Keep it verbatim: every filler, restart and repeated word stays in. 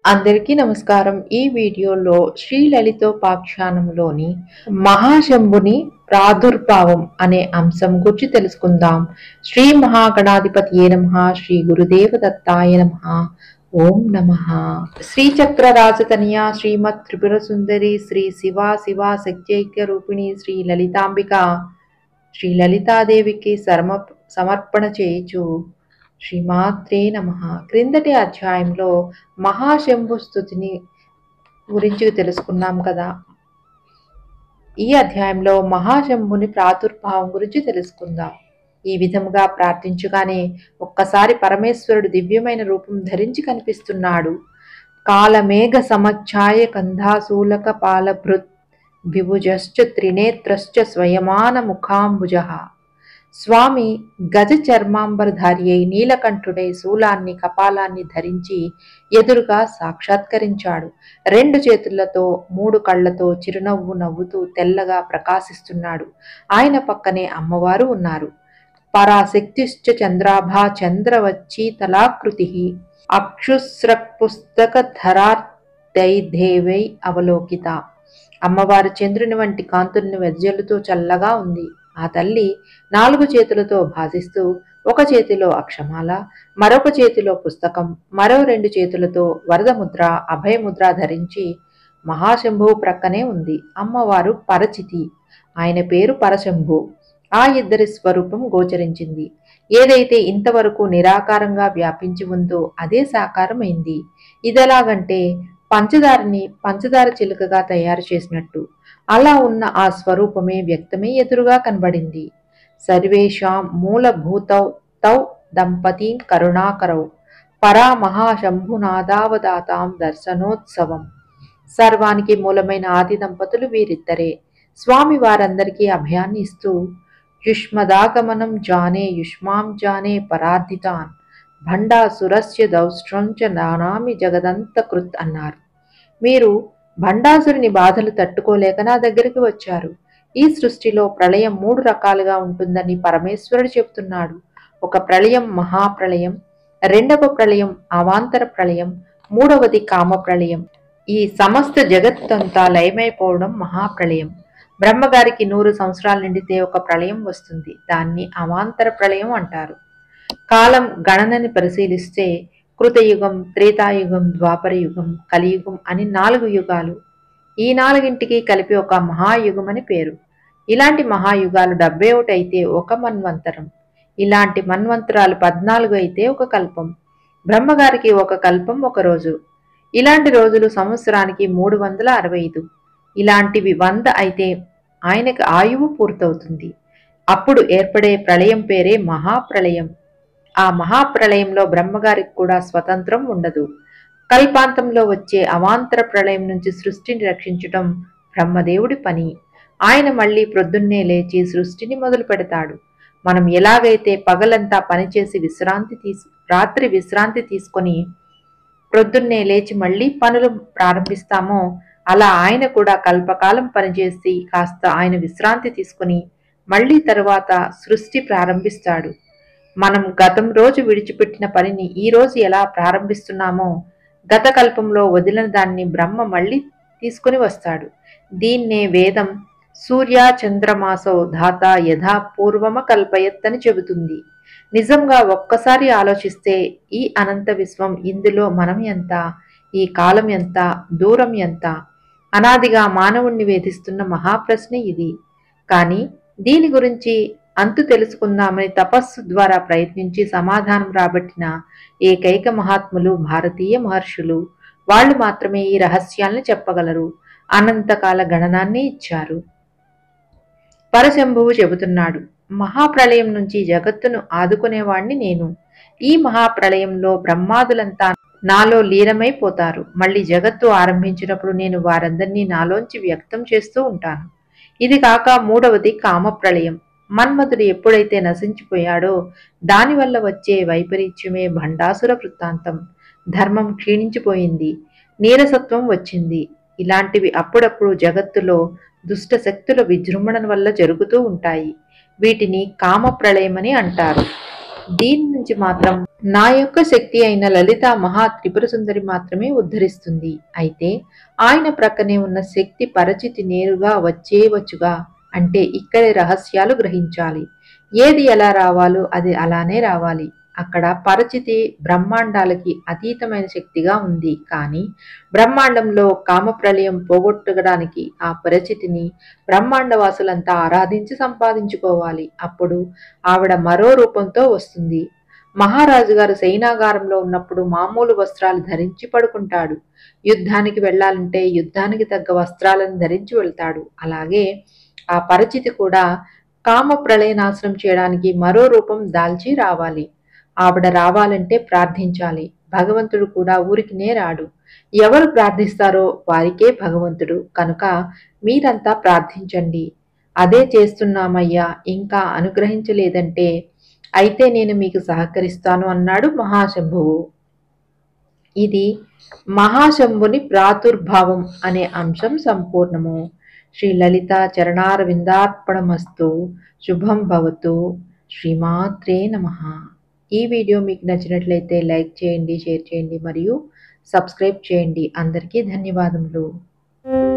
అందరికీ నమస్కారం. ఈ వీడియోలో శ్రీ లలితోపాఖ్యానంలోని మహాశంభుని ప్రాదుర్భావం అనే అంశం గురించి తెలుసుకుందాం. శ్రీ మహాగణాధిపతియే నమః. శ్రీ గురుదేవ దత్తాయ నమః. ఓం నమః. శ్రీచక్ర రాజతనయ శ్రీమత్ త్రిపుర సుందరి శ్రీ శివ శివ శక్త్యైక్య రూపిణి శ్రీ లలితాంబిక శ్రీ లలితాదేవికి సర్మ సమర్పణ చేయుచు శ్రీమాత్రే నమః. క్రిందటి అధ్యాయంలో మహాశంభు స్తుతిని గురించి తెలుసుకున్నాం కదా. ఈ అధ్యాయంలో మహాశంభుని ప్రాదుర్భావం గురించి తెలుసుకుందాం. ఈ విధముగా ప్రార్థించగానే ఒక్కసారి పరమేశ్వరుడు దివ్యమైన రూపం ధరించి కనిపిస్తున్నాడు. కాలమేఘ సమఛాయ కంధాసూలక పాలభృత్ విభుజశ్చ త్రినేత్రశ్చ స్వయమాన ముఖాంబుజః. స్వామి గజ చర్మాంబరధారి అయి నీలకంఠుడై శూలాన్ని కపాలాన్ని ధరించి ఎదురుగా సాక్షాత్కరించాడు. రెండు చేతులతో మూడు కళ్లతో చిరునవ్వు నవ్వుతూ తెల్లగా ప్రకాశిస్తున్నాడు. ఆయన పక్కనే అమ్మవారు ఉన్నారు. పరాశక్తిశ్చ చంద్రాభా చంద్రవచ్చి తలాకృతి అక్షుస్రక్పుస్తకధరార్దైదేవై అవలోకిత. అమ్మవారు చంద్రుని వంటి కాంతుల్ని వెజ్జలుతో చల్లగా ఉంది. ఆ తల్లి నాలుగు చేతులతో భాసిస్తూ ఒక చేతిలో అక్షమాల, మరొక చేతిలో పుస్తకం, మరో రెండు చేతులతో వరదముద్ర అభయముద్ర ధరించి మహాశంభువు ప్రక్కనే ఉంది. అమ్మవారు పరచితి, ఆయన పేరు పరశంభు. ఆ ఇద్దరి స్వరూపం గోచరించింది. ఏదైతే ఇంతవరకు నిరాకారంగా వ్యాపించి ఉందో అదే సాకారమైంది. ఇదెలాగంటే పంచదారని పంచదార చిలుకగా తయారు చేసినట్టు అలా ఉన్న ఆ స్వరూపమే వ్యక్తమై ఎదురుగా కనబడింది. సర్వేషాం మూలభూతౌ తౌ దంపతీం కరుణాకరౌ పరా మహాశంభునాదావదాతాం దర్శనోత్సవం. సర్వానికి మూలమైన ఆది దంపతులు వీరిద్దరే. స్వామి వారందరికీ అభయాన్ని ఇస్తూ యుష్మదాగమనం జానే యుష్మాం జానే పరార్థితాన్ భండాసురస్య దౌష్ట్రంచ నానామి జగదంత కృత్ అన్నారు. మీరు భండాసురుని బాధలు తట్టుకోలేక నా దగ్గరికి వచ్చారు. ఈ సృష్టిలో ప్రళయం మూడు రకాలుగా ఉంటుందని పరమేశ్వరుడు చెబుతున్నాడు. ఒక ప్రళయం మహాప్రళయం, రెండవ ప్రళయం అవాంతర ప్రళయం, మూడవది కామ ప్రళయం. ఈ సమస్త జగత్తంతా లయమైపోవడం మహాప్రళయం. బ్రహ్మగారికి నూరు సంవత్సరాలు నిండితే ఒక ప్రళయం వస్తుంది. దాన్ని అవాంతర ప్రళయం అంటారు. కాలం గణనని పరిశీలిస్తే కృతయుగం, త్రేతాయుగం, ద్వాపరయుగం, కలియుగం అని నాలుగు యుగాలు. ఈ నాలుగింటికి కలిపి ఒక మహాయుగం అని పేరు. ఇలాంటి మహాయుగాలు డెబ్బై ఒకటి అయితే ఒక మన్వంతరం. ఇలాంటి మన్వంతరాలు పద్నాలుగు అయితే ఒక కల్పం. బ్రహ్మగారికి ఒక కల్పం ఒక రోజు. ఇలాంటి రోజులు సంవత్సరానికి మూడు వందల అరవై ఐదు. ఇలాంటివి వంద అయితే ఆయనకు ఆయువు పూర్తవుతుంది. అప్పుడు ఏర్పడే ప్రళయం పేరే మహాప్రళయం. ఆ మహాప్రళయంలో బ్రహ్మగారికి కూడా స్వతంత్రం ఉండదు. కల్పాంతంలో వచ్చే అవాంతర ప్రళయం నుంచి సృష్టిని రక్షించటం బ్రహ్మదేవుడి పని. ఆయన మళ్ళీ ప్రొద్దున్నే లేచి సృష్టిని మొదలు పెడతాడు. మనం ఎలాగైతే పగలంతా పనిచేసి విశ్రాంతి తీసు రాత్రి విశ్రాంతి తీసుకొని ప్రొద్దున్నే లేచి మళ్ళీ పనులు ప్రారంభిస్తామో అలా ఆయన కూడా కల్పకాలం పనిచేసి కాస్త ఆయన విశ్రాంతి తీసుకుని మళ్ళీ తరువాత సృష్టి ప్రారంభిస్తాడు. మనం గతం రోజు విడిచిపెట్టిన పనిని ఈ రోజు ఎలా ప్రారంభిస్తున్నామో గత కల్పంలో వదిలిన దాన్ని బ్రహ్మ మళ్ళీ తీసుకుని వస్తాడు. దీన్నే వేదం సూర్య చంద్రమాసో ధాత యథా పూర్వమ కల్పయత్ అని చెబుతుంది. నిజంగా ఒక్కసారి ఆలోచిస్తే ఈ అనంత విశ్వం, ఇందులో మనం ఎంత, ఈ కాలం ఎంత, దూరం ఎంత, అనాదిగా మానవుణ్ణి వేధిస్తున్న మహాప్రశ్న ఇది. కానీ దీని గురించి అంతు తెలుసుకుందామని తపస్సు ద్వారా ప్రయత్నించి సమాధానం రాబట్టిన ఏకైక మహాత్ములు భారతీయ మహర్షులు. వాళ్ళు మాత్రమే ఈ రహస్యాల్ని చెప్పగలరు. అనంతకాల గణనాన్ని ఇచ్చారు. పరశంభువు చెబుతున్నాడు, మహాప్రళయం నుంచి జగత్తును ఆదుకునేవాణ్ణి నేను. ఈ మహాప్రళయంలో బ్రహ్మాదులంతా నాలో లీనమైపోతారు. మళ్ళీ జగత్తు ఆరంభించినప్పుడు నేను వారందరినీ నాలోంచి వ్యక్తం చేస్తూ ఉంటాను. ఇది కాక మూడవది కామప్రళయం. మన్మధుడు ఎప్పుడైతే నశించిపోయాడో దానివల్ల వచ్చే వైపరీత్యమే భండాసుర వృత్తాంతం. ధర్మం క్షీణించిపోయింది, నీరసత్వం వచ్చింది. ఇలాంటివి అప్పుడప్పుడు జగత్తులో దుష్ట శక్తుల విజృంభణ వల్ల జరుగుతూ ఉంటాయి. వీటిని కామ ప్రళయమని అంటారు. దీని నుంచి మాత్రం నా యొక్క శక్తి అయిన లలిత మహా త్రిపుర సుందరి మాత్రమే ఉద్ధరిస్తుంది. అయితే ఆయన ప్రక్కనే ఉన్న శక్తి పరచితి నేరుగా వచ్చేవచ్చుగా. అంటే ఇక్కడే రహస్యాలు గ్రహించాలి. ఏది ఎలా రావాలో అది అలానే రావాలి. అక్కడ పరచితి బ్రహ్మాండాలకి అతీతమైన శక్తిగా ఉంది. కానీ బ్రహ్మాండంలో కామప్రలయం పోగొట్టడానికి ఆ పరిచితిని బ్రహ్మాండవాసులంతా ఆరాధించి సంపాదించుకోవాలి. అప్పుడు ఆవిడ మరో రూపంతో వస్తుంది. మహారాజు గారు శయనాగారంలో ఉన్నప్పుడు మామూలు వస్త్రాలు ధరించి పడుకుంటాడు. యుద్ధానికి వెళ్లాలంటే యుద్ధానికి తగ్గ వస్త్రాలను ధరించి వెళ్తాడు. అలాగే ఆ పరిచితి కూడా కామ ప్రళయనాశనం చేయడానికి మరో రూపం దాల్చి రావాలి. ఆవిడ రావాలంటే ప్రార్థించాలి. భగవంతుడు కూడా ఊరికినే రాడు. ఎవరు ప్రార్థిస్తారో వారికే భగవంతుడు. కనుక మీరంతా ప్రార్థించండి. అదే చేస్తున్నామయ్యా, ఇంకా అనుగ్రహించలేదంటే అయితే నేను మీకు సహకరిస్తాను అన్నాడు మహాశంభువు. ఇది మహాశంభుని ప్రాదుర్భావం అనే అంశం సంపూర్ణము. శ్రీ లలిత చరణారవిందార్పణమస్తు. శుభం భవతు. శ్రీమాత్రే నమః. ఈ వీడియో మీకు నచ్చినట్లయితే లైక్ చేయండి, షేర్ చేయండి మరియు సబ్స్క్రైబ్ చేయండి. అందరికీ ధన్యవాదములు.